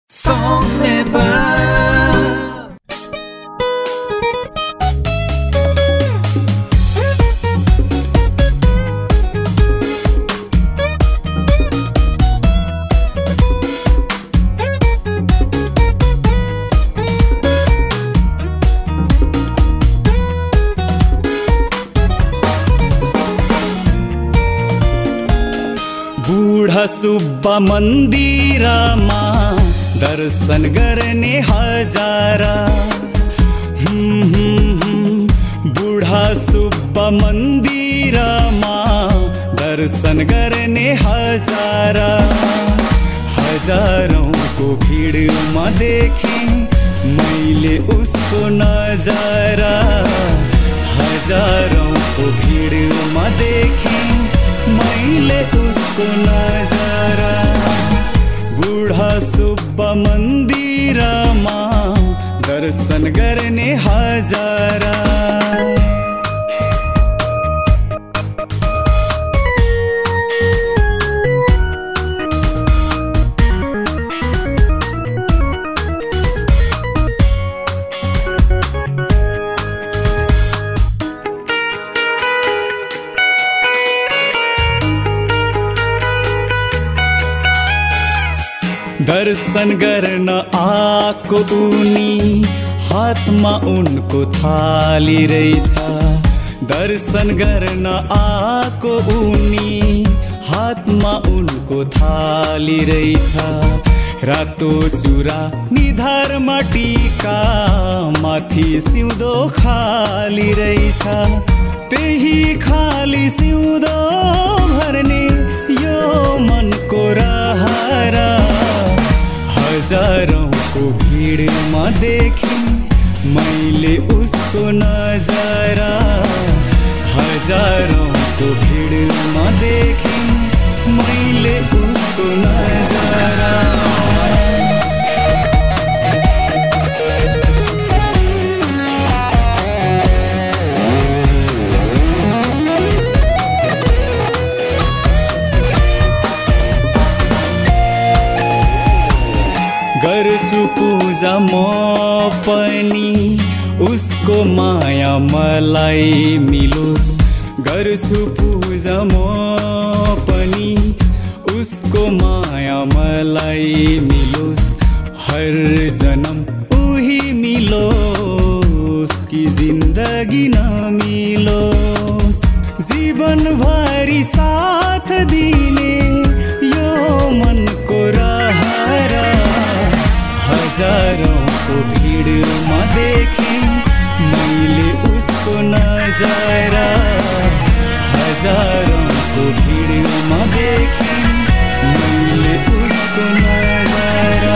Songs never. बुढा सुब्बा मन्दिरमा दर्शन गर्ने हजारा बुढा सुब्बा मन्दिरमा दर्शन गर्ने हजारा हजारौंको भिडमा देखेँ मैले उसको नजारा हजारौंको भिडमा देखेँ मैले उसको नजारा बुढा सुब्बा मन्दिरमा दर्शन गर्ने हजारा दर्शन गर्न आको उनी हातमा उनको थाली रहेछ दर्शन गर्न आको उनी हातमा उनको थाली रहेछ रातो चुरा निधारमा टीका माथि सिउँदो खाली रहेछ त्यही खाली सिउँदो भर्ने यो मनको रहरा हजारौंको भिडमा देखेँ मैले उसको नजारा हजारौंको भिडमा देखेँ मैले उसको नजारा गर्छु पूजा म पनि उसको माया मलाई मिलोस् गर्छु पूजा म पनि उसको माया मलाई मिलोस् हर जन्म उही मिलोस् कि जिन्दगी नमिलोस् जीवन भरि साथ दिने यो मनको रहरा हजारौंको भिडमा देखेँ मैले उसको नजारा हजारौंको भिडमा देखेँ मैले उसको नजारा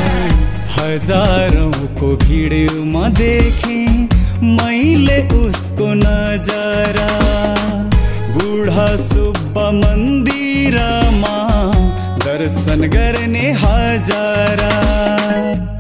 हजारौंको भिडमा देखेँ मैले उसको नजारा बुढा सुब्बा मन्दिरमा दर्शन गर्ने हजारा